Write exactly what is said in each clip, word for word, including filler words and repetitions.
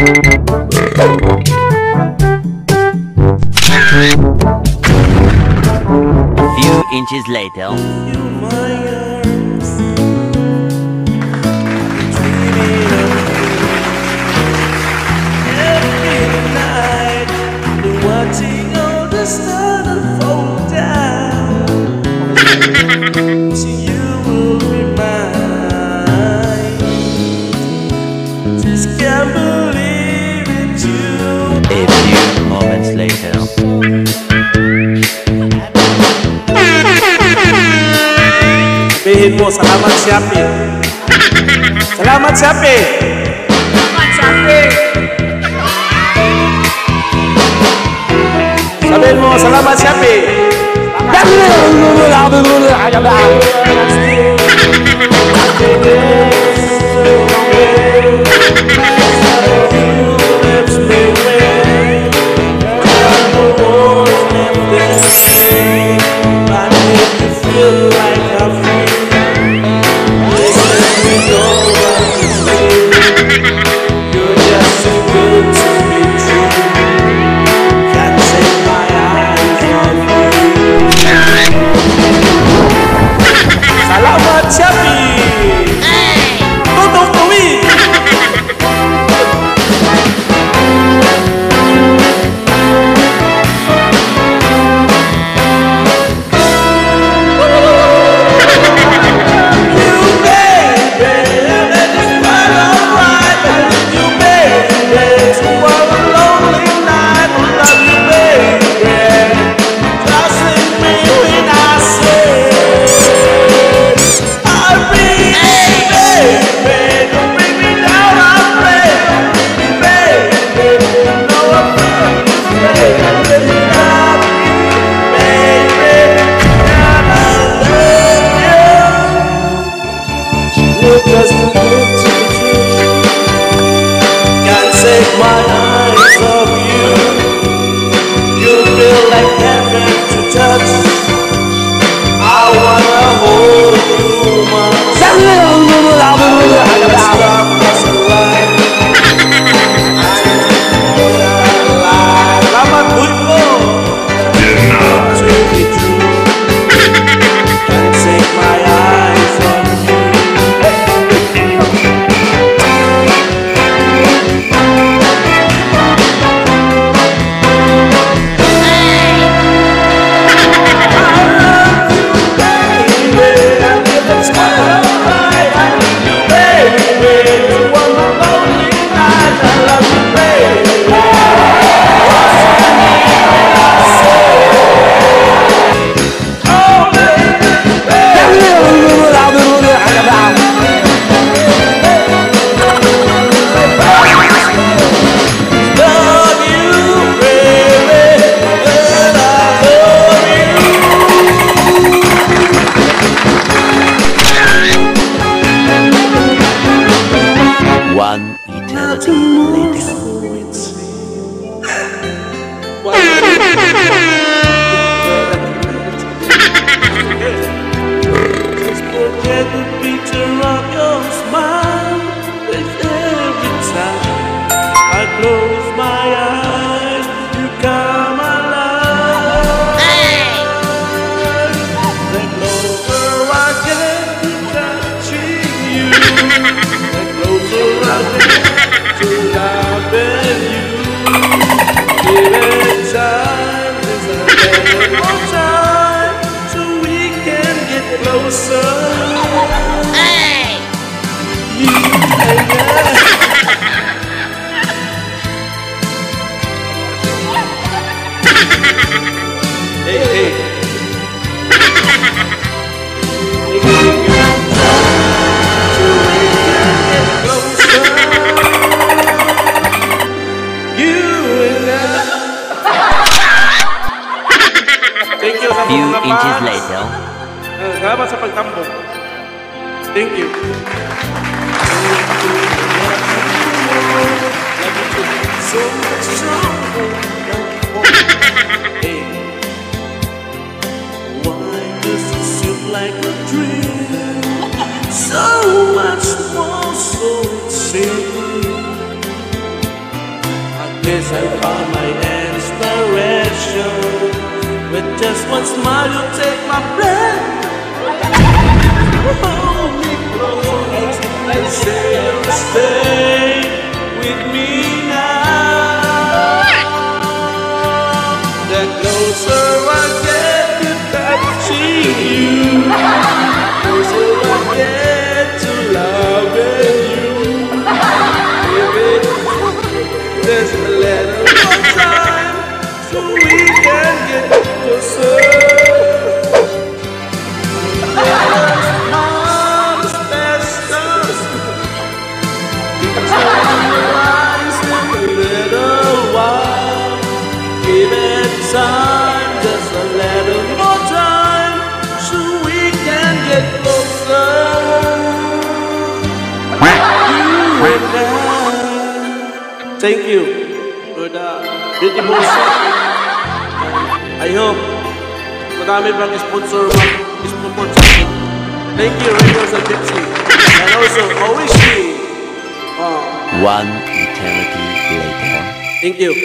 Few inches later. Watching all the stars fall down. See, you will be mine. Just can't believe it, you. A few moments later. Sabihin mo, salamat Shopee. Salamat Shopee. Salamat Shopee. Sabihin mo, salamat Shopee. One eternity later. Just forget the picture of your smile with every time I close my eyes, you come alive. The closer I get to touching you, the closer I get to loving you. Give it time, there's a little more time, so we can get closer. Hey! You and I. Hey, hey. Few inches later. Salamat sa pagtambong. Thank you. So much stronger. Hey. Why does it seem like a dream? So much more, so it seems. just one smile, you take my breath. Hold me close and say you'll stay with me now. The closer I get to touching you, closer I get to loving you. Baby, there's a little more time so we can get closer. Mom's best us. Turn your eyes in a little while. Give it time, just a little more time, so we can get closer. You and I. Thank you for the beautiful song. I hope madami pang sponsor mag-sponsor sa akin. Thank you, Radio San Pepsi. And also, Oishi. Oh. One eternity later. Thank you.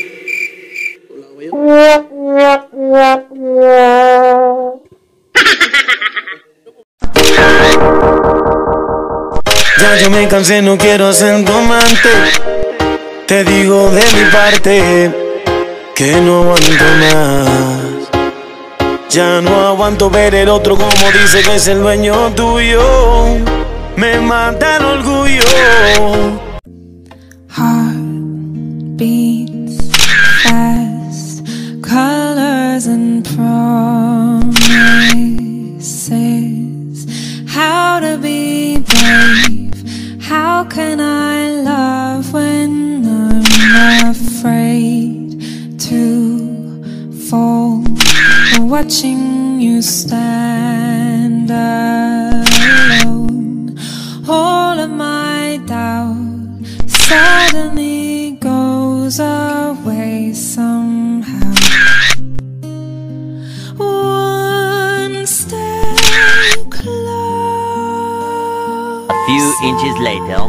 Ya yo me cansé, no quiero ser tu amante. Te digo de mi parte que no aguanto más. Ya no aguanto ver el otro como dice que es el dueño tuyo. Me mata el orgullo. Heart beats fast, colors and promises. How to be brave? How can I love when I'm afraid to fall? Watching you stand alone, all of my doubt suddenly goes away somehow. One step close. A few inches later.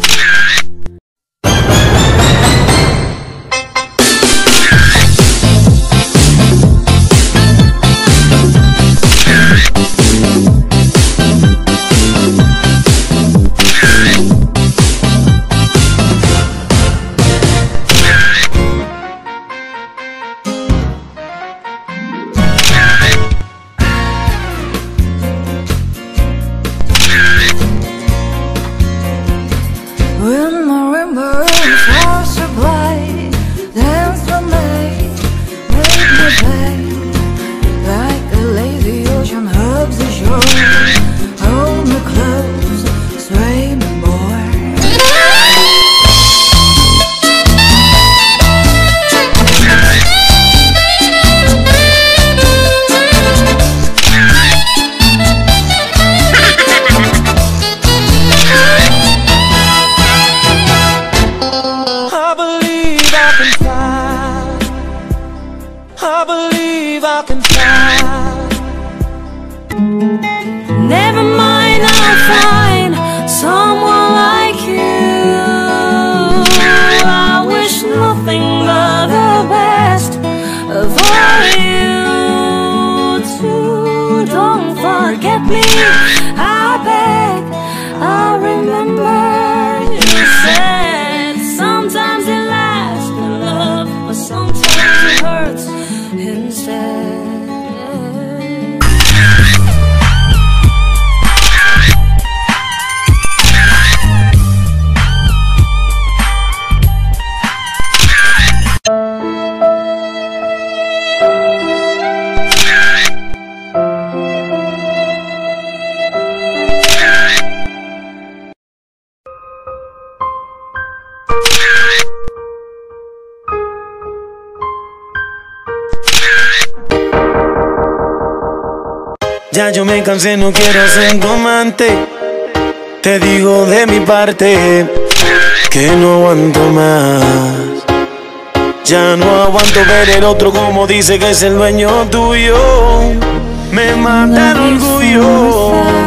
Never mind, I'll find someone like you. I wish nothing but the best for you too. Don't forget me, I beg. I remember you said sometimes it lasts in love, but sometimes it hurts instead. Ya yo me cansé, no quiero ser tu amante. Te digo de mi parte que no aguanto más. Ya no aguanto ver el otro como dice que es el dueño tuyo. Me mata el orgullo.